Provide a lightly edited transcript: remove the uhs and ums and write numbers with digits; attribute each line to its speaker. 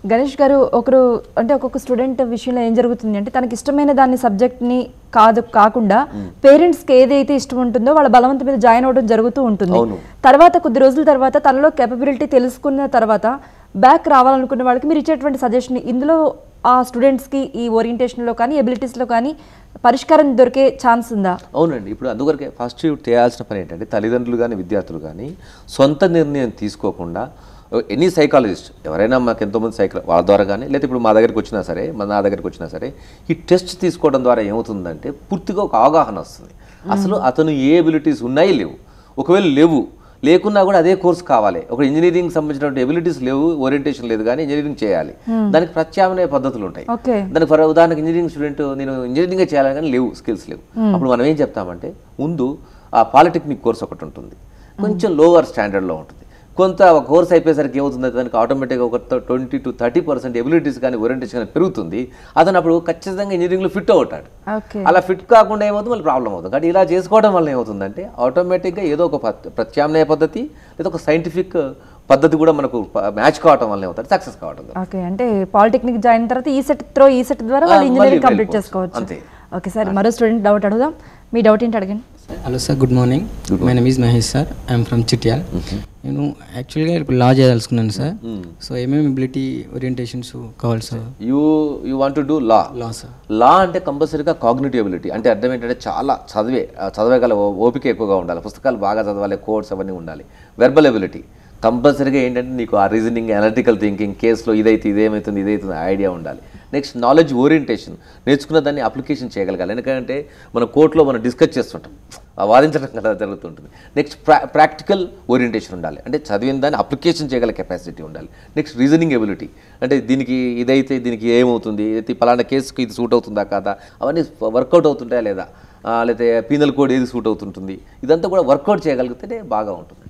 Speaker 1: గణేష్ గారు ఒక్కొక్క స్టూడెంట్ విషయంలో ఏం జరుగుతుంది అంటే తనకి ఇష్టమైన దాని సబ్జెక్ట్ని కాకుండా పేరెంట్స్కి ఏదైతే ఇష్టం ఉంటుందో వాళ్ళ బలవంతం మీద జాయిన్ అవ్వడం జరుగుతూ ఉంటుంది. తర్వాత కొద్ది రోజుల తర్వాత తనలో కేపబిలిటీ తెలుసుకున్న తర్వాత బ్యాక్ రావాలనుకున్న వాళ్ళకి మీరు ఇచ్చేటువంటి సజెషన్ ఇందులో ఆ స్టూడెంట్స్కి ఈ ఓరియంటేషన్లో కానీ ఎబిలిటీస్లో కానీ పరిష్కారం దొరికే ఛాన్స్ ఉందా?
Speaker 2: అవునండి. ఇప్పుడు అందువరకే ఫస్ట్ చేయాల్సిన పని ఏంటంటే తల్లిదండ్రులు కానీ విద్యార్థులు కానీ సొంత నిర్ణయం తీసుకోకుండా ఎనీ సైకాలజిస్ట్ ఎవరైనా మాకు ఎంతోమంది వాళ్ళ ద్వారా కానీ లేదా ఇప్పుడు నా దగ్గరికి వచ్చినా సరే ఈ టెస్ట్ తీసుకోవడం ద్వారా ఏమవుతుందంటే పూర్తిగా ఒక అవగాహన వస్తుంది. అసలు అతను ఏ ఎబిలిటీస్ ఉన్నాయి లేవు, ఒకవేళ లేకున్నా కూడా అదే కోర్స్ కావాలి. ఒక ఇంజనీరింగ్ సంబంధించినటువంటి ఎబిలిటీస్ లేవు, ఓరియంటేషన్ లేదు కానీ ఇంజనీరింగ్ చేయాలి, దానికి ప్రత్యామ్నాయ పద్ధతులు ఉంటాయి. దానికి ఉదాహరణకు ఇంజనీరింగ్ స్టూడెంట్ నేను ఇంజనీరింగే చేయాలని కానీ లేవు, స్కిల్స్ లేవు. అప్పుడు మనం ఏం చెప్తామంటే ముందు ఆ పాలిటెక్నిక్ కోర్స్ ఒకటి ఉంటుంది, కొంచెం లోవర్ స్టాండర్డ్లో ఉంటుంది. కొంత కోర్స్ అయిపోయేసరికి ఏమవుతుంది, దానికి ఆటోమేటిక్గా ఒక 20 to 30% ఎబిలిటీస్ కానీ ఓరియంటేషన్ కానీ పెరుగుతుంది. అతను అప్పుడు ఖచ్చితంగా ఇంజనీరింగ్లో ఫిట్ అవుతాడు. అలా ఫిట్ కాకుండా ఏమవుతుంది, మళ్ళీ ప్రాబ్లం అవుతుంది. కాబట్టి ఇలా చేసుకోవడం వల్ల ఏమవుతుందంటే ఆటోమేటిక్గా ఏదో ఒక ప్రత్యామ్నాయ పద్ధతి లేదా ఒక సైంటిఫిక్ పద్ధతి కూడా మనకు మ్యాచ్ కావడం వల్ల ఏమవుతుంది, సక్సెస్ కావడం.
Speaker 1: ఓకే, అంటే పాలిటెక్నిక్ జాయిన్ తర్వాత ఈ సెట్ ద్వారా వాళ్ళు ఇంజనీరింగ్ కంప్లీట్ చేసుకోవచ్చు. అంతే. ఓకే సార్, మరో స్టూడెంట్ డౌట్ అడుగుదాం. మీ డౌట్ ఏంటి అడగండి.
Speaker 3: Hello sir, good morning. My name is Mahesh sir, I'm from Chityal. నేను యాక్చువల్గా ఇప్పుడు లా చేయదలుచుకున్నాను సార్. సో ఏమేమి ఎబిలిటీ ఓరియంటేషన్స్ కావాలి sir?
Speaker 2: You want to do law sir. Law అంటే కంపల్సరీగా కాగ్నిటివ్ ఎబిలిటీ అంటే అర్థం ఏంటంటే చాలా చదవగల ఓపిక ఎక్కువగా ఉండాలి, పుస్తకాలు బాగా చదవాలి, కోడ్స్ అవన్నీ ఉండాలి. వెర్బల్ ఎబిలిటీ కంపల్సరీగా ఏంటంటే నీకు ఆ రీజనింగ్, అనలిటికల్ థింకింగ్, కేసులో ఇదైతుంది ఐడియా ఉండాలి. నెక్స్ట్ నాలెడ్జ్ ఓరియంటేషన్, నేర్చుకున్న దాన్ని అప్లికేషన్ చేయగలగాలి. ఎందుకంటే మన కోర్టులో మనం డిస్కస్ చేస్తుంటాం, వాదించడం కదా జరుగుతుంటుంది. నెక్స్ట్ ప్రాక్టికల్ ఓరియంటేషన్ ఉండాలి, అంటే చదివిన దాన్ని అప్లికేషన్ చేయగల కెపాసిటీ ఉండాలి. నెక్స్ట్ రీజనింగ్ ఎబిలిటీ, అంటే దీనికి ఏమవుతుంది, పలానా కేసుకి ఇది సూట్ అవుతుందా కాదా, అవన్నీ వర్కౌట్ అవుతుంటాయా లేదా, లేకపోతే పీనల్ కోడ్ ఏది సూట్ అవుతుంటుంది, ఇదంతా కూడా వర్కౌట్ చేయగలిగితే బాగా ఉంటుంది.